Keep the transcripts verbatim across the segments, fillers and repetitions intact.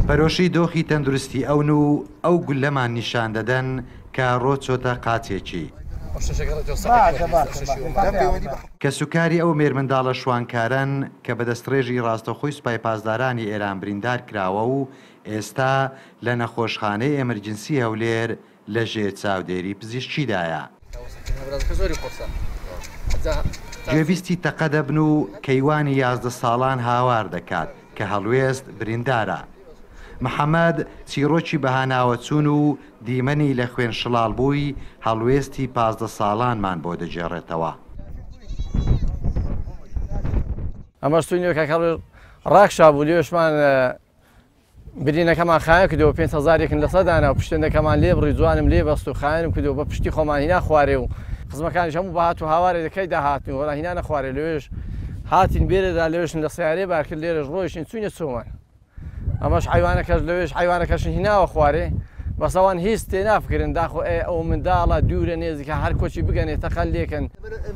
پەرۆشی دۆخی تەندروستی ئەون و ئەو گولەمان نیشان دەدەن کە ڕۆچۆتە قاچێکی کە سوکاری ئەو مێرمنداڵە شوانکارن کە بەدەستڕێژی ڕاستەخۆی سوپای پاسدارانی ئێران بریندار کراوە و ئێستا لە نەخۆشخانەی ئەمرجنسی هەولێر لە ژێر چاودێری پزیشکیدایە. گوێویستی تەقە دەبن و کەیوانی یازدە ساڵان هاوار دەکات کە هەڵوێست بریندارە. محەممەد چیرۆکی بەهاناوە چوون و دیمەنی لە خوێن شڵال بووی هەڵوێستی پازدە ساڵانمان بۆ دەجێڕێتەوە. ئەمە سوینەکە ڕاکشا بوو لێشمان برینەکەمان خایە کردەوە پێنج هەزارێکن لە سەدانە و پشتێنەکەمان لێ بڕی جوانم لێ بەست و خاینم کردەوە بە پشتی خۆمان هینا خوارێ و خزمەکانیش هەموو بەهات و هاوارێ دەکەی داهاتن وەڵا هینا نەخوارێ لێش هاتین بێرەدا لێشن لە سیارێ بارکرد لێرەش ڕۆیشین چوینە چۆمان ئەمەش حیوانەکەش لەوێش حیوانەکەشن هیناوە خوارێ بەسەوان هیچ تێ نافکردن داخۆ ئێ ئەو منداڵە دوورە نێزیکە هەر کۆچی بگەنێتە خەل لێکن.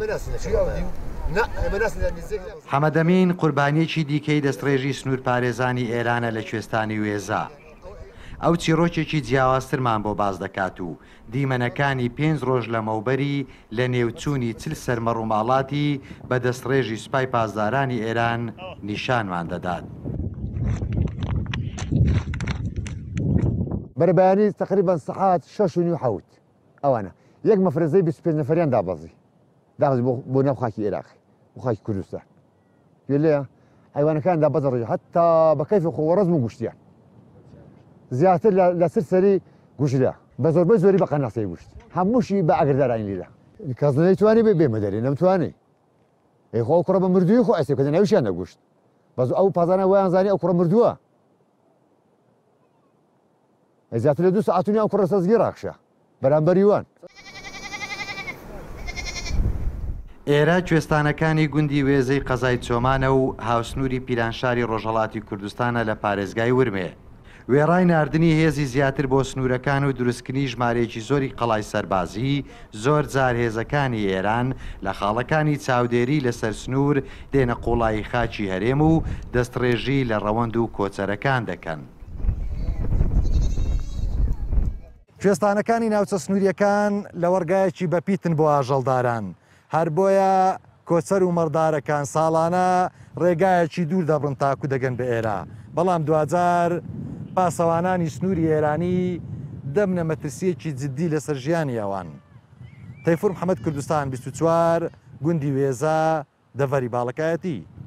حەمەدەمین قوربانیەکی دیکەی دەستڕێژی سنوور پارێزانی ئێرانە لە کوێستانی وێزا. ئەو چیرۆکێکی جیاوازترمان بۆ باز دەکات و دیمەنەکانی پێنج ڕۆژ لە مەوبەری لە نێوچوونی چل سەرمەڕووماڵاتی بە دەستڕێژی سوپای پاسدارانی ئێران نیشانمان دەدات. بەرەبەیانی تقریبا سەعات شەش و نیو حەوت ئەوانە یەک مەفرەزەی بیست و پێنج نەفەریان دابەزی داخز بۆ ناو خاکی عێراقی بۆ خاکی کوردستان گوێ لێیە حیوانەکان دابەزڕێ هەتا بە کەیفی خۆوەڕەزم و گوشتیان زیاتر لە سەر سەری گوشتدا بە زۆربەی زۆری بە قەناسەی گوشت هەمووشی بە ئەگردارانی لێدا کەس نەیتوانی بێ بێمە دەرێ نەمتوانی ئەی خۆ کوڕە بە مردووی خۆ ئەسێ کە ناویشیان نەگوشت بەس ئەو پازانە وایان زانی ئەو کوڕە مردووە زیاتر لە دوو سەعاتونی ئەو کوڕە سەزگی ڕاکشە بەرامبەری وان. ئێرە کوێستانەکانی گوندی وێزەی قەزای چۆمانە و هاوسنووری پیرانشاری ڕۆژهەڵاتی کوردستانە لە پارێزگای ورمێ. وێڕای ناردنی هێزی زیاتر بۆ سنوورەکان و دروستکردنی ژمارەیەکی زۆری قەڵای سەربازی زۆر جار هێزەکانی ئێران لە خاڵەکانی چاودێری لەسەر سنوور دێنە قوڵایی خاچی هەرێم و دەستڕێژی لە ڕەوەند و کۆچەرەکان دەکەن. کوێستانەکانی ناوچە سنووریەکان لە وەرگایەکی بەپیتن بۆ ئاژەڵداران هەر بۆیە کۆچەر و مەڕدارەکان ساڵانە ڕێگایەکی دوور دەبڕن تاکو دەگەن بە ئێرە بەڵام دوجار پاسەوانانی سنووری ئێرانی دەمنە مەترسیەکی جددی لەسەر ژیانی ئەوان. تەیفور محەممەد کوردستان بیست و چوار گوندی وێزە دەڤەری باڵەکایەتی.